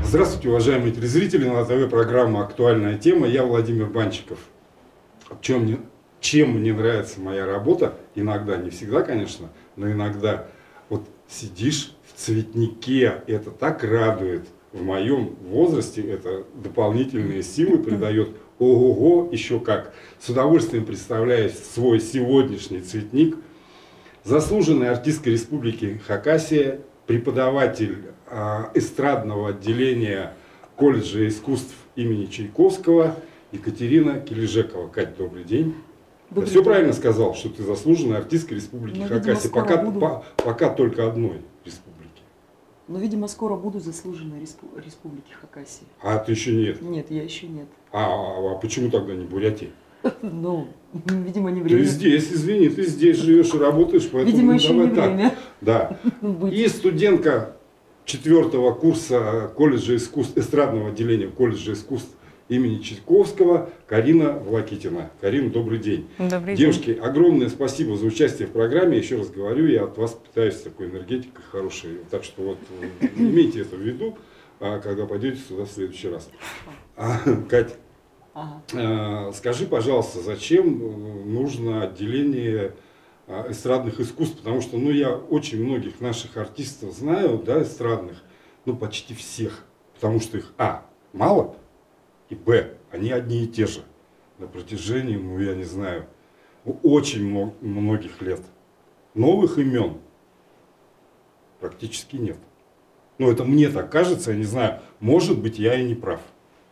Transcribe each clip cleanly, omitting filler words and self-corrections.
Здравствуйте, уважаемые телезрители, на ТВ программа «Актуальная тема». Я Владимир Банчиков. Чем мне нравится моя работа, иногда, не всегда, конечно, но иногда, вот сидишь в цветнике, это так радует. В моем возрасте это дополнительные силы придает. Ого-го, еще как. С удовольствием представляю свой сегодняшний цветник. Заслуженная артистка Республики Хакасия, преподаватель эстрадного отделения колледжа искусств имени Чайковского Екатерина Кележекова. Кать, добрый день. Я все правильно сказал, что ты заслуженная артистка Республики Хакасия. Пока только одной республики. Но, видимо, скоро буду заслуженной Республики Хакасия. А ты еще нет? Нет, я еще нет. А почему тогда не Бурятия? Ну, видимо, не время. Ты здесь, извини, ты здесь живешь и работаешь, поэтому видимо, еще не время. Да. И студентка 4-го курса колледжа искусств, эстрадного отделения колледжа искусств имени Чайковского Карина Влакитина. Карина, добрый день. Добрый Девушки, день. огромное спасибо за участие в программе. Еще раз говорю, я от вас питаюсь такой энергетикой хорошей. Так что вот имейте это в виду, когда пойдете сюда в следующий раз. Кать, скажи, пожалуйста, зачем нужно отделение эстрадных искусств? Потому что я очень многих наших артистов знаю, да, эстрадных, почти всех. Потому что их, мало, и б, они одни и те же. На протяжении, я не знаю, очень многих лет. Новых имен практически нет. Это мне так кажется, я не знаю, может быть, я и не прав.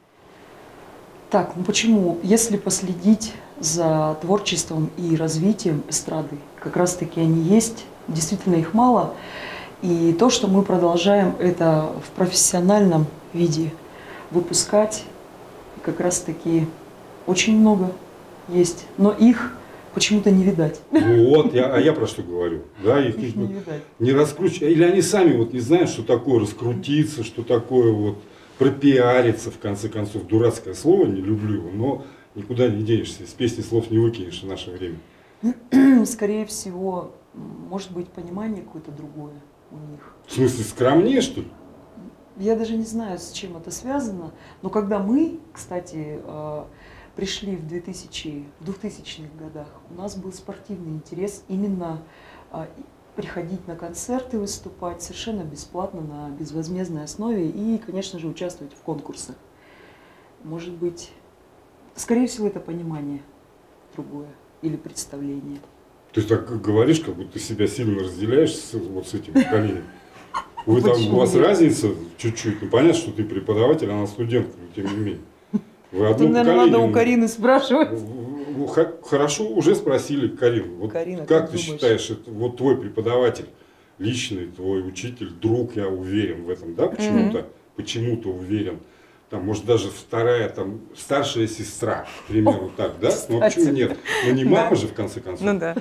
Так, почему? Если последить за творчеством и развитием эстрады, как раз таки они есть, действительно их мало. И то, что мы продолжаем это в профессиональном виде выпускать, как раз таки очень много есть. Но их почему-то не видать. Вот, я про что говорю. Да, их не видать. Не раскручивать. Или они сами не знают, что такое раскрутиться, что такое пропиариться, в конце концов. Дурацкое слово, не люблю его, но никуда не денешься. Из песни слов не выкинешь в наше время. Скорее всего, может быть, понимание какое-то другое у них. В смысле, скромнее, что ли? Я даже не знаю, с чем это связано. Но когда мы, кстати, пришли в 2000-х годах, у нас был спортивный интерес именно приходить на концерты, выступать совершенно бесплатно, на безвозмездной основе и, конечно же, участвовать в конкурсах. Может быть, скорее всего, это понимание другое или представление. Ты так говоришь, как будто ты себя сильно разделяешь с этим поколением. У вас разница чуть-чуть. Понятно, что ты преподаватель, она студентка, но тем не менее. Вы одно наверное, надо у Карины спрашивать. Хорошо, уже спросили Карину. Карина, как ты считаешь, это твой преподаватель, личный твой учитель, друг, я уверен в этом, да, почему-то уверен. Может, даже вторая, старшая сестра, к примеру, так, да? Почему нет? Не мама же, в конце концов. Ну да.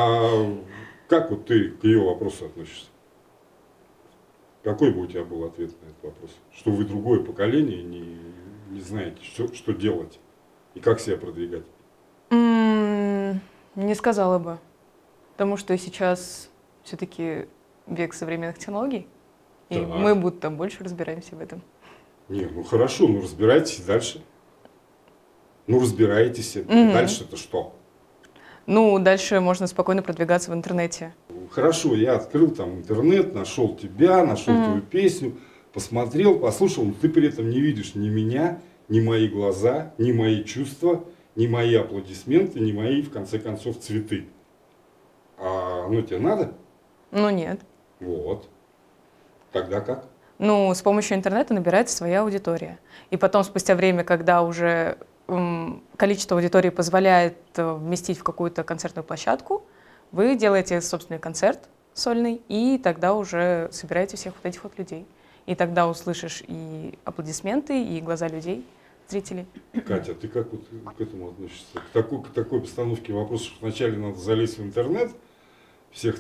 Как ты к ее вопросу относишься? Какой бы у тебя был ответ на этот вопрос? Что вы другое поколение, не знаете, что делать и как себя продвигать? Не сказала бы. Потому что сейчас все-таки век современных технологий, и мы будто больше разбираемся в этом. Хорошо, разбирайтесь дальше. Разбираетесь. Дальше-то что? Дальше можно спокойно продвигаться в интернете. Хорошо, я открыл интернет, нашел тебя, нашел твою песню, посмотрел, послушал, но ты при этом не видишь ни меня, ни мои глаза, ни мои чувства, ни мои аплодисменты, ни мои, в конце концов, цветы. Тебе надо? Нет. Вот. Тогда как? С помощью интернета набирается своя аудитория. И потом, спустя время, когда уже количество аудитории позволяет вместить в какую-то концертную площадку, вы делаете собственный концерт сольный, и тогда уже собираете всех этих людей. И тогда услышишь и аплодисменты, и глаза людей, зрителей. Катя, ты как к этому относишься? К такой постановке вопроса, что вначале надо залезть в интернет, всех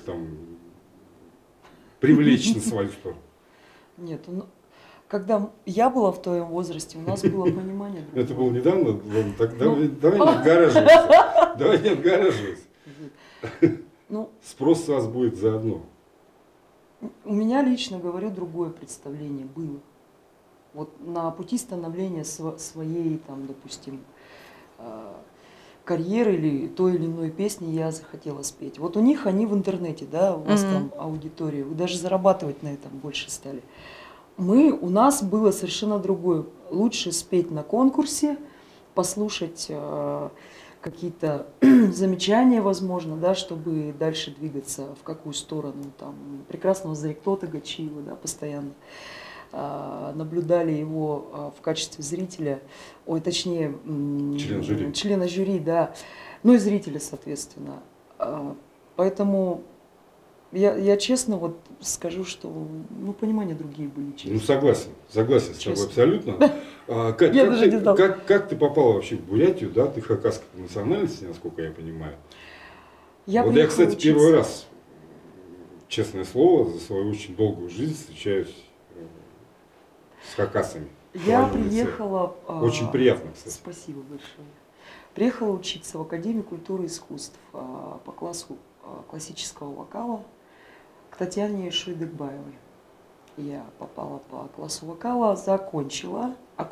привлечь на свою сторону? Нет, когда я была в твоем возрасте, у нас было понимание. Это было недавно? Давай не отгораживайся. Давай не отгораживайся. Спрос с вас будет заодно. У меня лично, говорю, другое представление было. Вот на пути становления своей, там, допустим, карьеры или той или иной песни я захотела спеть. Вот у них они в интернете, да, у вас там аудитория, вы даже зарабатывать на этом больше стали. У нас было совершенно другое. Лучше спеть на конкурсе, послушать какие-то замечания, возможно, да, чтобы дальше двигаться в какую сторону. Там, прекрасного Заректо Тагачиева, да, постоянно наблюдали его в качестве зрителя, ой, точнее, члена жюри, да, ну и зрителя, соответственно. Поэтому я честно вот скажу, что ну, понимания другие были. Честно. Ну, согласен с тобой абсолютно. Как ты попала вообще в Бурятию, да? Ты хакасской национальности, насколько я понимаю. Я, кстати, первый раз, честное слово, за свою очень долгую жизнь встречаюсь с хакасами. Я приехала... Очень приятно, кстати. Спасибо большое. Приехала учиться в Академию культуры и искусств по классу классического вокала к Татьяне Шойдыкбаевой. Я попала по классу вокала, окончила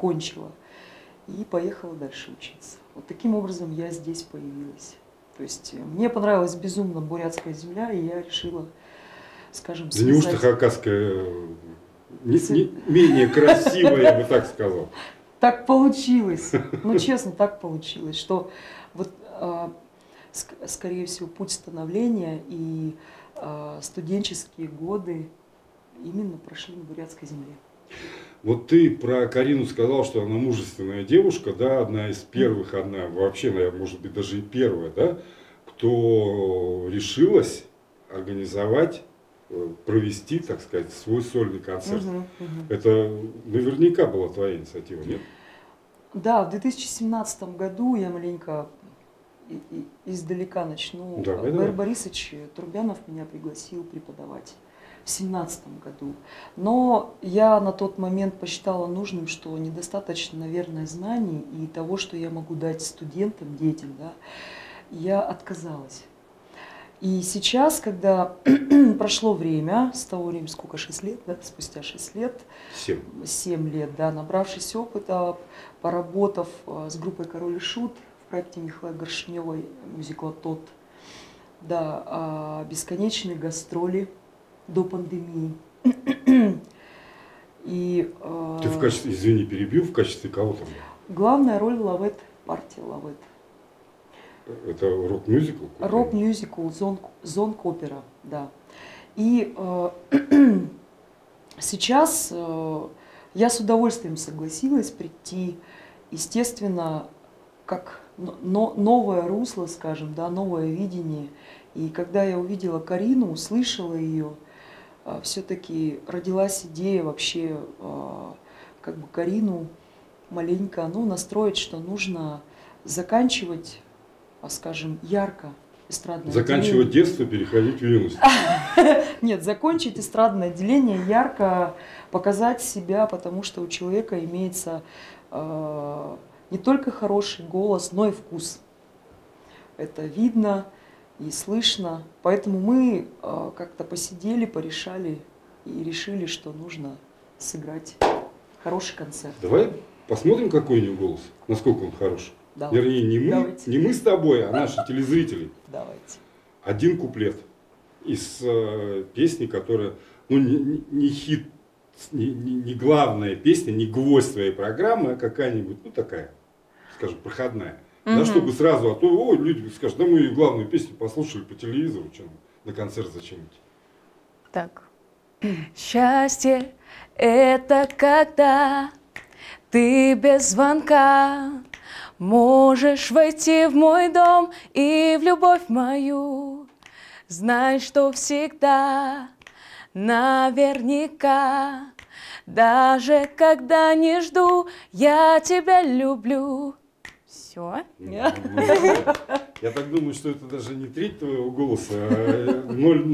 и поехала дальше учиться. Вот таким образом я здесь появилась. То есть мне понравилась безумно бурятская земля, и я решила, скажем, связать... Да неужто хакасская менее красивая, я бы так сказал? Так получилось, ну честно, так получилось, что вот скорее всего путь становления и студенческие годы именно прошли на бурятской земле. Вот ты про Карину сказал, что она мужественная девушка, да, одна из первых, вообще, наверное, может быть, даже и первая, да, кто решилась организовать, провести, так сказать, свой сольный концерт. Это наверняка была твоя инициатива, нет? Да, в 2017 году я маленько издалека начну. Валерий Борисович Трубянов меня пригласил преподавать в 2017 году. Но я на тот момент посчитала нужным, что недостаточно, наверное, знаний и того, что я могу дать студентам, детям, да, я отказалась. И сейчас, когда прошло время, с того времени, сколько, 6 лет, да, спустя 6 лет, 7 лет, да, набравшись опыта, поработав с группой «Король и Шут» в проекте Михаила Горшневой, мюзикла «Тот», да, бесконечные гастроли до пандемии. И, ты в качестве, извини, перебью, в качестве кого там? Главная роль Лавет, партия Лавет. Это рок-мюзикл? Рок-мюзикл, зонг-опера, да. И сейчас я с удовольствием согласилась прийти, естественно, как новое русло, скажем, да, новое видение. И когда я увидела Карину, услышала ее, все-таки родилась идея вообще как бы Карину маленько, ну, настроить, что нужно заканчивать, скажем, ярко эстрадное заканчивать отделение. Детство, переходить в юность. Нет, закончить эстрадное отделение, ярко показать себя, потому что у человека имеется не только хороший голос, но и вкус. Это видно и слышно. Поэтому мы как-то посидели, порешали и решили, что нужно сыграть хороший концерт. Давай посмотрим, какой у него голос, насколько он хороший. Давайте. Вернее, не мы с тобой, а наши телезрители. Давайте. Один куплет из песни, которая, ну, не хит, не главная песня, не гвоздь твоей программы, а какая-нибудь, ну, такая, скажем, проходная. Да, чтобы сразу, а то люди скажут, да мы ее главную песню послушали по телевизору, чем на концерт зачем идти. Так. Счастье — это когда ты без звонка можешь войти в мой дом и в любовь мою. Знай, что всегда, наверняка, даже когда не жду, я тебя люблю. Все. Я так думаю, что это даже не треть твоего голоса, а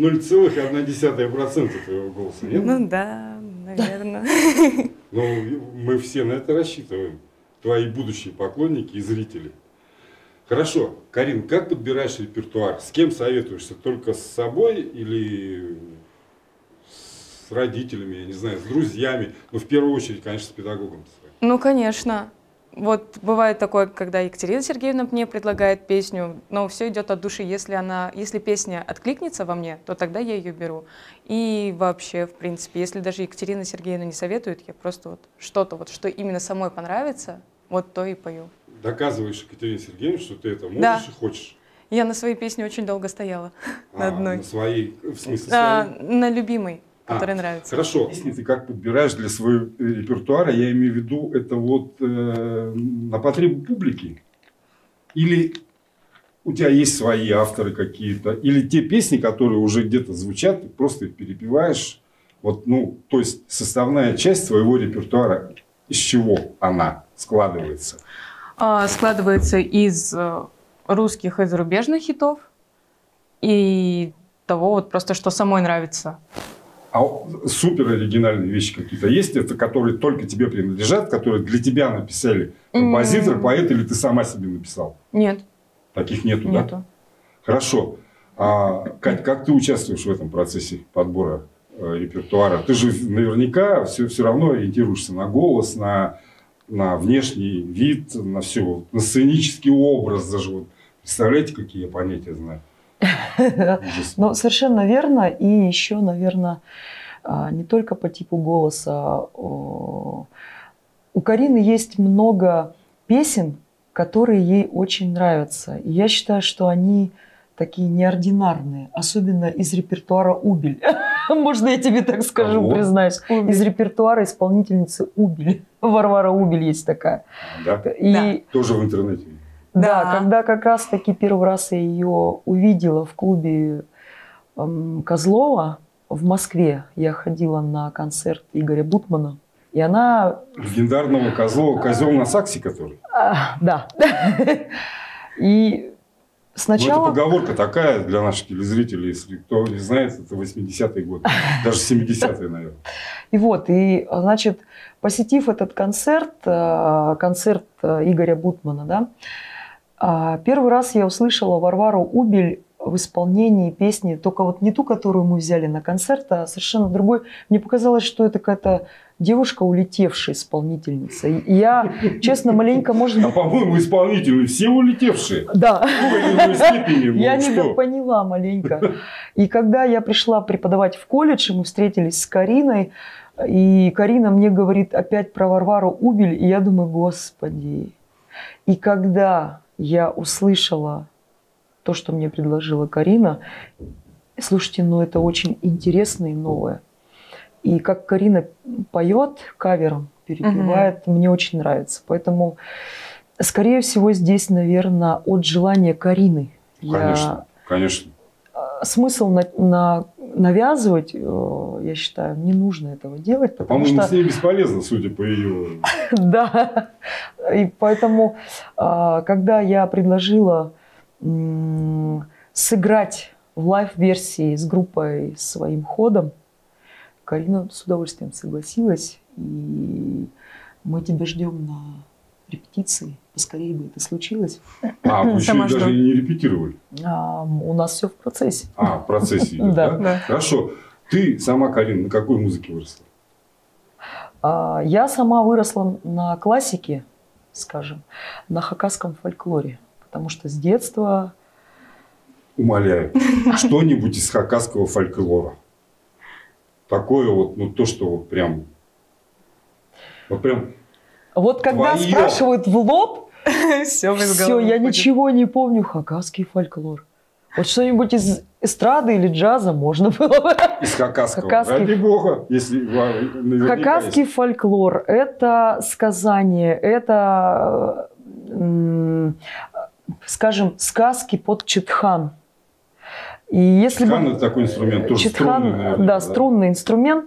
0,1% твоего голоса, нет? Ну да, наверное. Но мы все на это рассчитываем. Твои будущие поклонники и зрители. Хорошо, Карин, как подбираешь репертуар? С кем советуешься? Только с собой или с с родителями, я не знаю, с друзьями, но в первую очередь, конечно, с педагогом своим. Ну, конечно. Вот бывает такое, когда Екатерина Сергеевна мне предлагает песню, но все идет от души. Если песня откликнется во мне, то тогда я ее беру. И вообще, в принципе, если даже Екатерина Сергеевна не советует, я просто вот что-то, вот, что именно самой понравится, вот то и пою. Доказываешь Екатерине Сергеевне, что ты это можешь Да. и хочешь. Я на своей песне очень долго стояла. На одной. На своей, в смысле своей? На любимой, которая нравится. Хорошо. Если ты как подбираешь для своего репертуара, я имею в виду, это вот на потребу публики? Или у тебя есть свои авторы какие-то? Или те песни, которые уже где-то звучат, ты просто их перепеваешь? Вот, ну, то есть составная часть своего репертуара, из чего она складывается? Складывается из русских и зарубежных хитов и того вот просто, что самой нравится. А супер оригинальные вещи какие-то есть, это которые только тебе принадлежат, которые для тебя написали композитор, поэт, или ты сама себе написал? Нет. Таких нету, Нету. да? Хорошо. Кать, как ты участвуешь в этом процессе подбора репертуара? Ты же наверняка все равно ориентируешься на голос, на внешний вид, на все, на сценический образ даже. Вот. Представляете, какие я понятия знаю? Ну, совершенно верно. И еще, наверное, не только по типу голоса. У Карины есть много песен, которые ей очень нравятся. И я считаю, что они такие неординарные, особенно из репертуара «Убель». Можно я тебе так скажу, признаюсь? Из репертуара исполнительницы «Убель». Варвара Убель есть такая. Да? И тоже в интернете. да, когда как раз-таки первый раз я ее увидела в клубе Козлова в Москве, я ходила на концерт Игоря Бутмана, и она... Легендарного Козлова, козел на саксе, который? Да. И сначала... Ну, это поговорка такая для наших телезрителей, если кто не знает, это 80-е годы, даже 70-е, наверное. И вот, и, значит, посетив этот концерт Игоря Бутмана, да, первый раз я услышала Варвару Убель в исполнении песни, только вот не ту, которую мы взяли на концерт, а совершенно другой. Мне показалось, что это какая-то девушка, улетевшая исполнительница. И я, честно, маленько, может быть... по-моему, исполнители все улетевшие. Да. Я не поняла маленько. И когда я пришла преподавать в колледж, мы встретились с Кариной, и Карина мне говорит опять про Варвару Убель, и я думаю, господи. И когда я услышала то, что мне предложила Карина, слушайте, ну это очень интересно и новое. И как Карина поет кавером, перепевает, мне очень нравится. Поэтому, скорее всего, здесь, наверное, от желания Карины. Конечно, конечно. Смысл навязывать, я считаю, не нужно этого делать. По-моему, с ней бесполезно, судя по ее... Да. И поэтому, когда я предложила сыграть в лайв-версии с группой своим ходом, Карина с удовольствием согласилась. И мы тебя ждем на репетиции. Поскорее бы это случилось. Вы еще даже не репетировали? У нас все в процессе. В процессе идет, да? Хорошо. Ты сама, Карина, на какой музыке выросла? Я сама выросла на классике, скажем, на хакасском фольклоре. Потому что с детства... Умоляю, что-нибудь из хакасского фольклора. Такое вот, ну то, что вот прям... Вот когда спрашивают в лоб, все, я ничего не помню. Хакасский фольклор. Вот что-нибудь из эстрады или джаза можно было бы. Из хакасского. Ради бога, если хакасский фольклор – это сказание, это, скажем, сказки под читхан. И если читхан – это такой инструмент, тоже струнный, наверное. Да, струнный инструмент.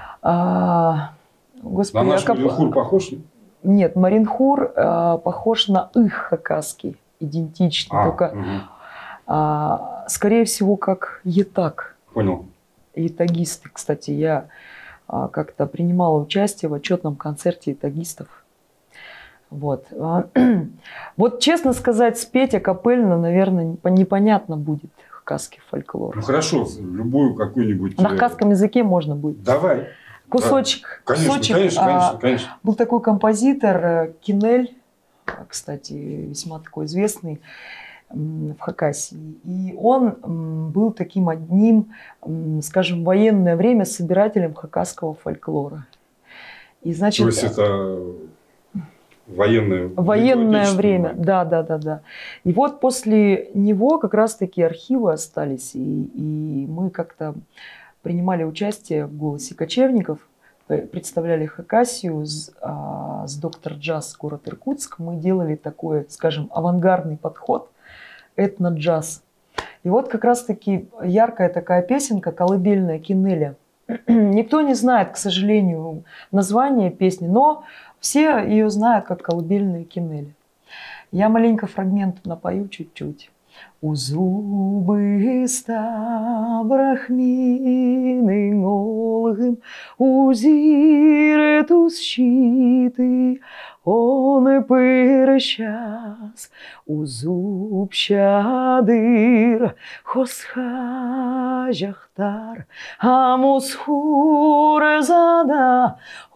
Господи, на наш маринхур похож? Нет, маринхур похож на их хакасский, идентичный, только скорее всего как етаг. Понял. Етагисты, кстати, я как-то принимала участие в отчетном концерте етагистов. Вот. Вот честно сказать, спеть акапельно, наверное, непонятно будет. хакасский фольклор. Ну хорошо, любую какую-нибудь... На хакасском языке можно будет. Давай. Кусочек. Да. Конечно, кусочек. конечно. Был такой композитор Кинель, кстати, весьма такой известный в Хакасии. И он был таким одним, скажем, в военное время собирателем хакасского фольклора. И, значит, то есть это военное время. Да. И вот после него как раз-таки архивы остались. И мы как-то принимали участие в «Голосе кочевников», представляли Хакасию с доктор Джаз город Иркутск. Мы делали такой, скажем, авангардный подход, этно-джаз. И вот как раз-таки яркая такая песенка «Колыбельная Кинеля». Никто не знает, к сожалению, название песни, но все ее знают как «Колыбельная Кинеля». Я маленько фрагмент напою чуть-чуть. У зубы ста брахмины голгим, у зирету щиты, он и перечас, у зуб щадыр, хосха жахтар, а мусхур зада,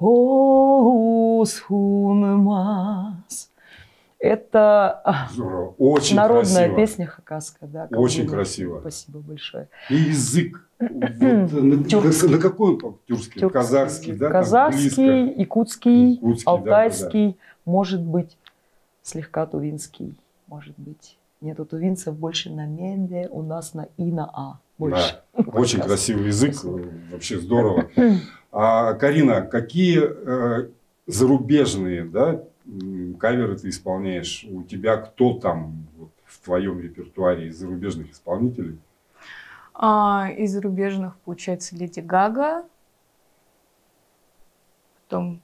олусхун мас. Это очень народная красиво. песня хакасская. Да, очень красиво. Спасибо большое. И язык. На какой он тюркский? Казахский, да? Казахский, якутский, Якутский, алтайский, да. может быть, слегка тувинский, может быть. Нету тувинцев больше на менде, у нас на и на а. Больше. Да, очень красивый язык, вообще здорово. А, Карина, какие зарубежные, да, каверы ты исполняешь? У тебя кто там вот, в твоем репертуаре из зарубежных исполнителей? Из зарубежных, получается, Леди Гага. Потом...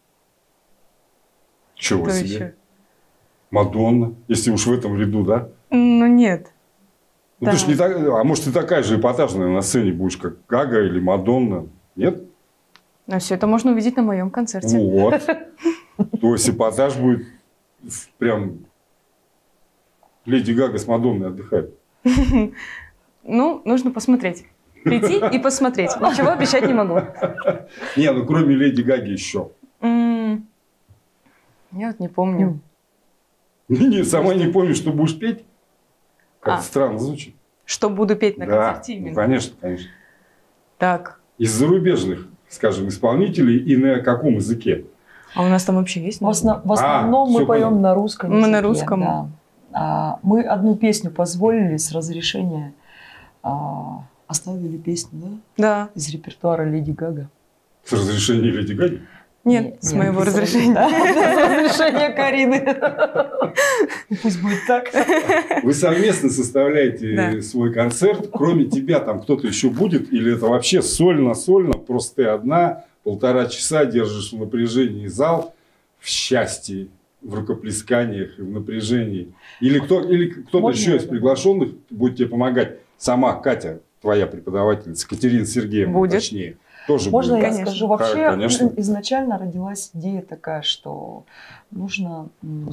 Чего кто себе? еще? Мадонна, если уж в этом ряду, да? Ну, нет. Ну, Да. ты ж не так, а может, ты такая же эпатажная на сцене будешь, как Гага или Мадонна? Нет? Но все это можно увидеть на моем концерте. Вот. То есть эпатаж будет прям... Леди Гага с Мадонной отдыхает. Ну, нужно посмотреть. Прийти и посмотреть. Ничего обещать не могу. Не, ну кроме Леди Гаги еще. Я вот не помню. Не, сама не помнишь, что будешь петь? Как странно звучит. Что буду петь на Да, концерте ну, именно? конечно, конечно. Так. Из зарубежных, скажем, исполнителей и на каком языке? А у нас там вообще есть? В основном мы всё поем понятно. на русском Мы языке. на русском. Да. Мы одну песню позволили с разрешения, оставили песню, да, Да. из репертуара Леди Гага. С разрешения Леди Гаги? Нет, с моего без разрешения. Да, с разрешения Карины. Пусть будет так. Вы совместно составляете свой концерт. Кроме тебя там кто-то еще будет? Или это вообще сольно-сольно? Просто ты одна, 1,5 часа держишь в напряжении зал, в счастье, в рукоплесканиях и в напряжении? Или кто-то Можно еще из это? приглашенных будет тебе помогать? Сама Катя, твоя преподавательница, Катерина Сергеевна, Будет. точнее. Тоже Можно будет. я Конечно. скажу? Вообще, Конечно. изначально родилась идея такая, что нужно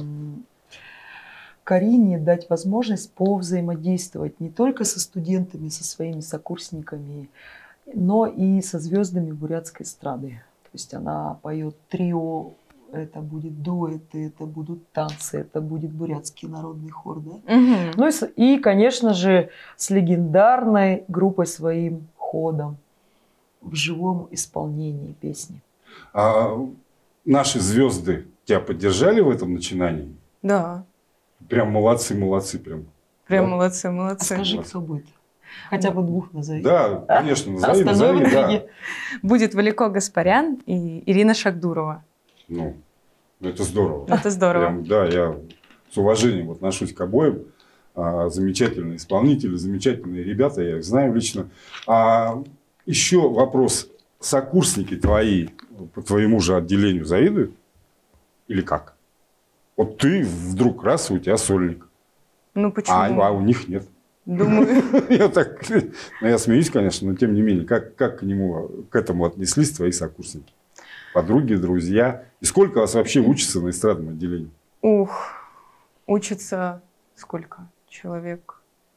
Карине дать возможность повзаимодействовать не только со студентами, со своими сокурсниками, но и со звездами бурятской эстрады. То есть она поет трио, это будет дуэты, это будут танцы, это будет бурятский народный хор, да? Мгм. Ну и, конечно же, с легендарной группой «Своим ходом» в живом исполнении песни. А наши звезды тебя поддержали в этом начинании? Да. Прям молодцы прям. Прям Да? молодцы. А скажи, кто будет? Хотя бы двух назови. Да, конечно, назови, Остальное в да. интриге. Будет Валико Гаспарян и Ирина Шакдурова. Ну, это здорово. Это здорово. Прям, да, я с уважением отношусь к обоим. Замечательные исполнители, замечательные ребята, я их знаю лично. Еще вопрос. Сокурсники твои по твоему же отделению завидуют? Или как? Вот ты вдруг раз, и у тебя сольник. Ну почему? А у них нет. Думаю. Я смеюсь, конечно, но тем не менее. Как к этому отнеслись твои сокурсники? Подруги, друзья? И сколько вас вообще учится на эстрадном отделении? Ух, учится сколько человек?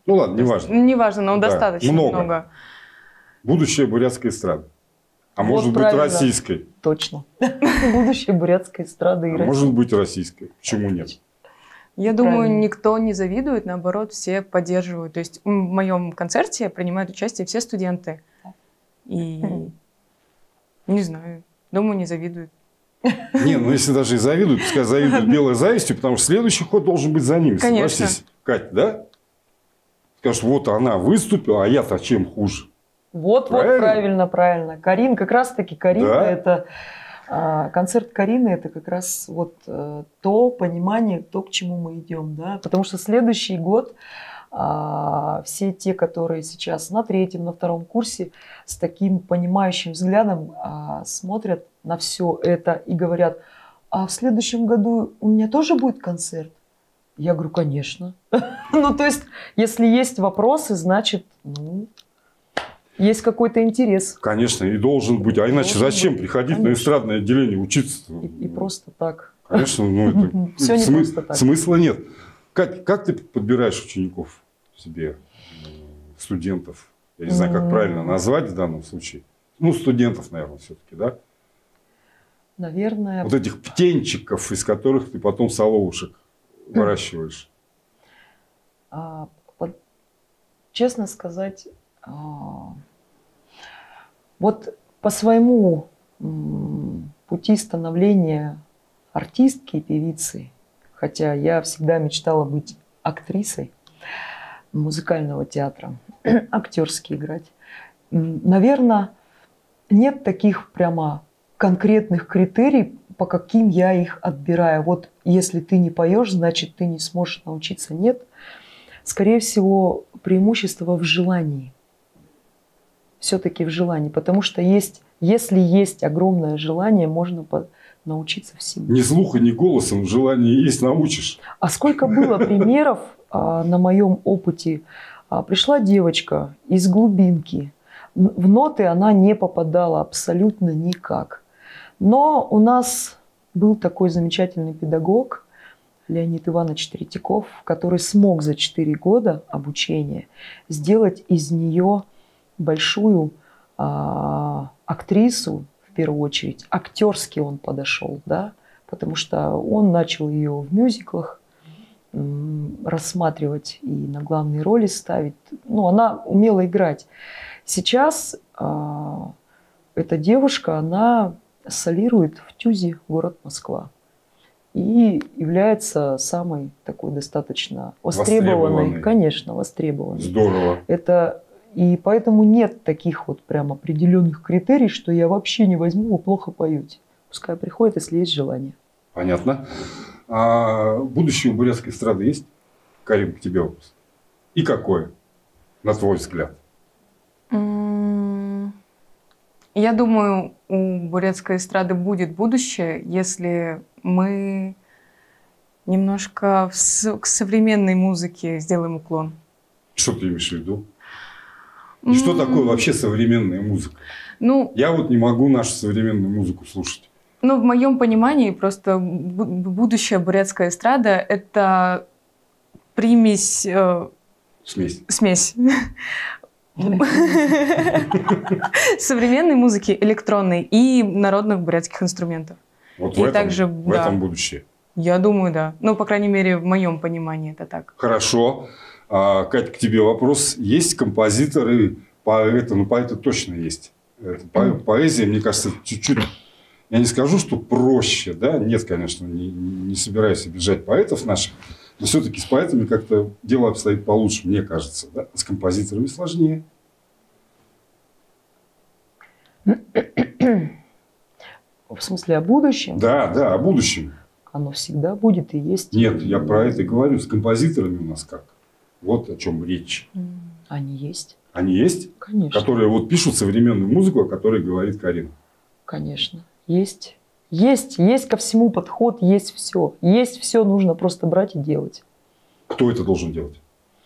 Ну ладно, неважно. Неважно, но Да, достаточно много. много. Будущее бурятской эстрады. А Вот может быть правильно. российской. Точно. Будущее бурятской эстрады и А России. может быть российской. Почему нет? Я думаю, Правильно. никто не завидует, наоборот, все поддерживают. То есть в моем концерте принимают участие все студенты. И не знаю, думаю, не завидуют. Не, ну если даже и завидуют, пускай завидуют белой завистью, потому что следующий ход должен быть за ними. Конечно. Согласись, Кать, да? Скажешь, вот она выступила, а я-то чем хуже? Вот, правильно. Карин, как раз-таки Карина, Да. это концерт Карины, это как раз вот то понимание, то, к чему мы идем, да, потому что следующий год все те, которые сейчас на 3-м, на 2-м курсе с таким понимающим взглядом смотрят на все это и говорят, а в следующем году у меня тоже будет концерт? Я говорю, конечно. Ну, то есть, если есть вопросы, значит, ну, есть какой-то интерес. Конечно, и должен быть. А иначе Должен зачем быть, приходить на конечно. эстрадное отделение учиться? И просто так. Конечно, ну это Всё не просто так. смысла нет. Кать, как ты подбираешь учеников себе, студентов? Я не знаю, как правильно назвать в данном случае. Ну, студентов, наверное, все-таки, да? Наверное, Вот этих птенчиков, из которых ты потом соловушек выращиваешь. честно сказать, вот по своему пути становления артистки и певицы, хотя я всегда мечтала быть актрисой музыкального театра, актерски играть, наверное, нет таких прямо конкретных критерий, по каким я их отбираю. Вот если ты не поешь, значит, ты не сможешь научиться. Нет. Скорее всего, преимущество в желании. Все-таки в желании. Потому что если есть огромное желание, можно научиться всему. Ни слуха, ни голосом, желание есть, научишь. А сколько было примеров на моем опыте. Пришла девочка из глубинки. В ноты она не попадала абсолютно никак. Но у нас был такой замечательный педагог Леонид Иванович Третьяков, который смог за 4 года обучения сделать из нее большую актрису, в первую очередь. Актерски он подошел, да, потому что он начал ее в мюзиклах рассматривать и на главные роли ставить. Ну, она умела играть. Сейчас эта девушка, она солирует в ТЮЗе, город Москва. И является самой такой достаточно востребованной. Конечно, востребованной. Здорово. И поэтому нет таких вот прям определенных критерий, что я вообще не возьму, вы плохо поете. Пускай приходит, если есть желание. Понятно. А будущее у бурятской эстрады есть? Карин, к тебе вопрос. И какое, на твой взгляд? Я думаю, у бурятской эстрады будет будущее, если мы немножко к современной музыке сделаем уклон. Что ты имеешь в виду? И что такое вообще современная музыка? Ну, я вот не могу нашу современную музыку слушать. Ну, в моем понимании, просто будущая бурятская эстрада – это примесь… Смесь. Современной музыки, электронной и народных бурятских инструментов. Вот и в этом будущее. Я думаю, да. Ну, по крайней мере, в моем понимании это так. Хорошо. Катя, к тебе вопрос. Есть композиторы, поэты? Ну, поэты точно есть. Поэзия, мне кажется, чуть-чуть, я не скажу, что проще, да? Нет, конечно, не собираюсь обижать поэтов наших, но все-таки с поэтами как-то дело обстоит получше, мне кажется. Да? С композиторами сложнее. В смысле, о будущем? Да, о будущем. Оно всегда будет и есть. Нет, я про это и говорю. С композиторами у нас как? Вот о чем речь. Они есть. Они есть? Конечно. Которые вот пишут современную музыку, о которой говорит Карина. Конечно. Есть. Есть ко всему подход, есть все. Есть все, нужно просто брать и делать. Кто это должен делать?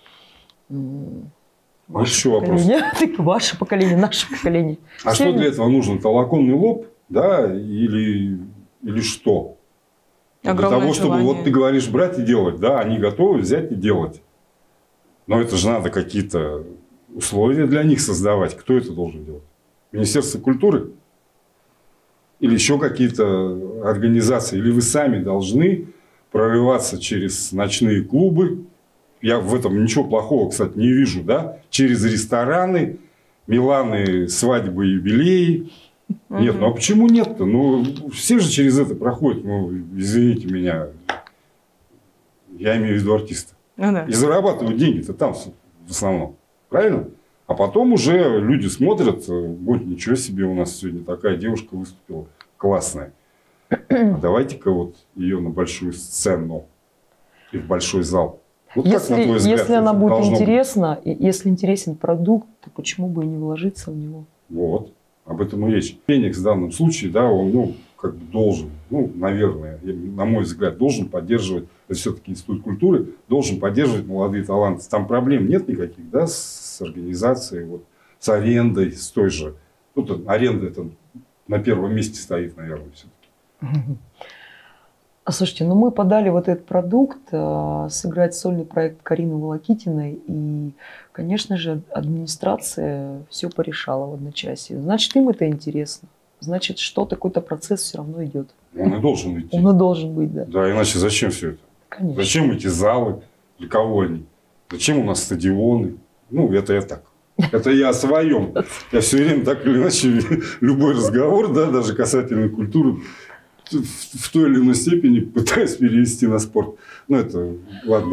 Ваше поколение. Ваше поколение, наше поколение. А что для этого нужно? Толоконный лоб, да, или что? Огромное для того, чтобы желание. вот ты говоришь брать и делать, да, они готовы взять и делать. Но это же надо какие-то условия для них создавать. Кто это должен делать? Министерство культуры? Или еще какие-то организации? Или вы сами должны прорываться через ночные клубы? Я в этом ничего плохого, кстати, не вижу, да? Через рестораны, Миланы, свадьбы, юбилеи. Нет, ну а почему нет-то? Ну, все же через это проходят. Ну, извините меня. Я имею в виду артиста. Ну, да. И зарабатывают деньги-то там в основном. Правильно? А потом уже люди смотрят, вот ничего себе, у нас сегодня такая девушка выступила классная. Давайте-ка вот ее на большую сцену и в большой зал. Вот Если, как, на твой взгляд, если она будет должно интересна, и если интересен продукт, то почему бы и не вложиться в него? Вот, об этом и речь. Феникс в данном случае, да, он, ну, как бы должен, ну, наверное, на мой взгляд, должен поддерживать, это все-таки институт культуры, должен поддерживать молодые таланты. Там проблем нет никаких, да, с организацией, вот, с арендой, с той же. Тут аренда это на первом месте стоит, наверное, все-таки. Слушайте, ну мы подали вот этот продукт, сыграть сольный проект Карины Волокитиной, и, конечно же, администрация все порешала в одночасье. Значит, им это интересно. Значит, что-то, какой-то процесс все равно идет. Он и должен идти. Он и должен быть, да. Да, иначе зачем все это? Конечно. Зачем эти залы? Для кого они? Зачем у нас стадионы? Ну, это я так. Это я о своем. Я все время так или иначе любой разговор, да, даже касательно культуры, в той или иной степени пытаюсь перевести на спорт. Ну, это ладно.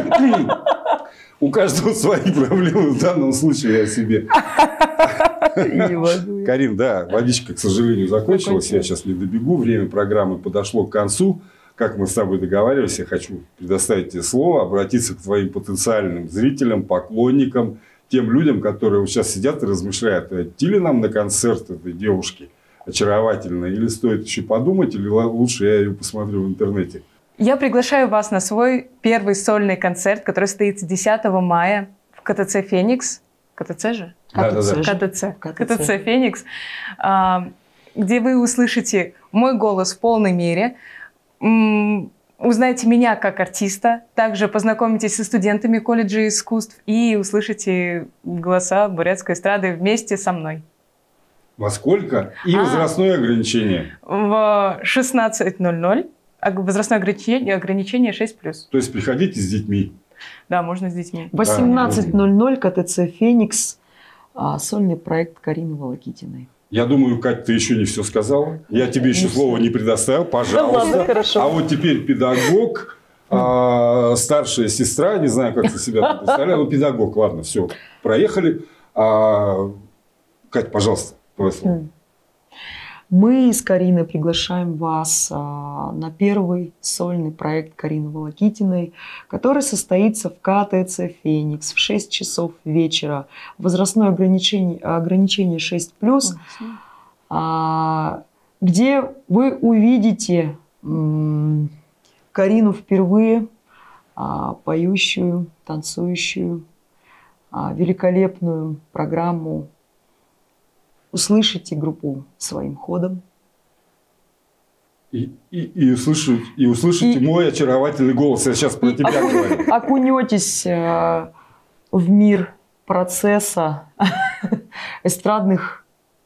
У каждого свои проблемы. В данном случае я о себе. Карин, да, водичка, к сожалению, закончилась. Я сейчас не добегу. Время программы подошло к концу. Как мы с тобой договаривались, я хочу предоставить тебе слово, обратиться к твоим потенциальным зрителям, поклонникам, тем людям, которые вот сейчас сидят и размышляют, идти ли нам на концерт этой девушки очаровательной, или стоит еще подумать, или лучше я ее посмотрю в интернете. Я приглашаю вас на свой первый сольный концерт, который состоится 10 мая в КТЦ «Феникс». КТЦ же? КТЦ «Феникс», где вы услышите мой голос в полной мере, узнаете меня как артиста, также познакомитесь со студентами колледжа искусств и услышите голоса бурятской эстрады вместе со мной. Во сколько? И возрастное ограничение? В 16:00. Возрастное ограничение 6+. То есть приходите с детьми? Да, можно с детьми. 18:00 КТЦ «Феникс», сольный проект Карины Волокитиной. Я думаю, Кать, ты еще не все сказала. Я тебе еще слово не предоставил, пожалуйста. Да ладно, хорошо. А вот теперь педагог, старшая сестра, не знаю, как ты себя представляешь, но педагог, ладно, все, проехали. Кать, пожалуйста, твое слово. Мы с Кариной приглашаем вас на первый сольный проект Карины Волокитиной, который состоится в КТЦ «Феникс» в 6 часов вечера. Возрастное ограничение 6+, где вы увидите Карину впервые, поющую, танцующую, великолепную программу. Услышите группу своим ходом. И услышите мой очаровательный голос. Я сейчас про тебя говорю. Окунетесь в мир процесса эстрадного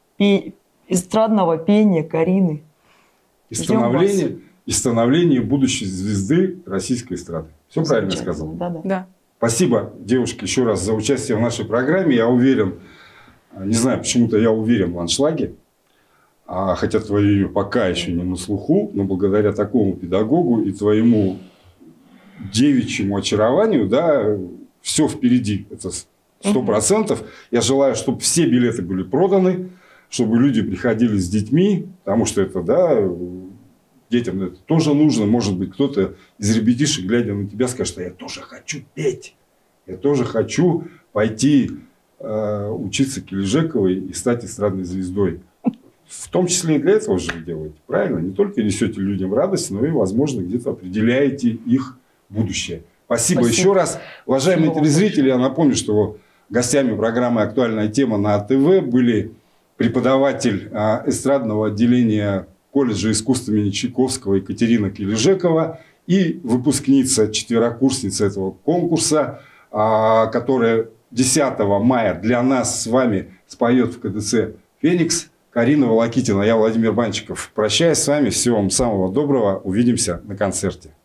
пения Карины. И становление будущей звезды российской эстрады. Все правильно сказал? Да. Спасибо, девушки, еще раз за участие в нашей программе. Я уверен, не знаю, почему-то я уверен в аншлаге, хотя твое пока еще не на слуху, но благодаря такому педагогу и твоему девичьему очарованию, да, все впереди, это 100%. Я желаю, чтобы все билеты были проданы, чтобы люди приходили с детьми, потому что это, да, детям это тоже нужно. Может быть, кто-то из ребятишек, глядя на тебя, скажет, что я тоже хочу петь, я тоже хочу пойти учиться Кележековой и стать эстрадной звездой. В том числе и для этого же вы делаете, правильно? Не только несете людям радость, но и, возможно, где-то определяете их будущее. Спасибо еще раз. Уважаемые телезрители, я напомню, что гостями программы «Актуальная тема» на АТВ были преподаватель эстрадного отделения колледжа искусств имени Чайковского Екатерина Кележекова и выпускница, четверокурсница этого конкурса которая 10 мая для нас с вами споет в КДЦ «Феникс». Карина Волокитина, я Владимир Банчиков. Прощаюсь с вами. Всего вам самого доброго. Увидимся на концерте.